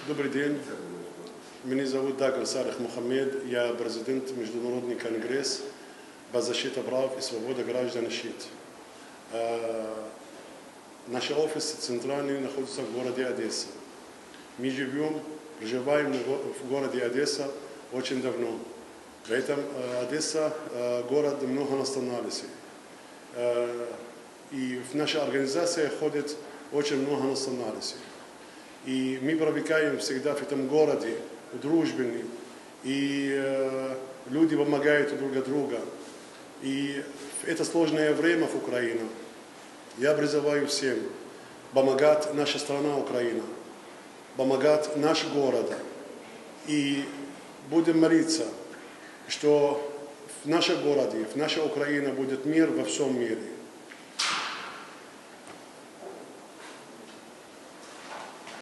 Добрый день. Меня зовут Даган Салих Мухаммед. Я президент Международный конгресс по защите прав и свободы граждан ШИТ. Наш офис центральный находится в городе Одесса. Мы проживаем в городе Одесса очень давно. В этом Одесса город много национальностей. И в нашей организации ходит очень много национальностей. И мы привыкаем всегда в этом городе, дружбенный, и люди помогают друг другу. И в это сложное время в Украине я призываю всем помогать наша страна Украина, помогать наш город. И будем молиться, что в нашем городе, в нашей Украине будет мир во всем мире.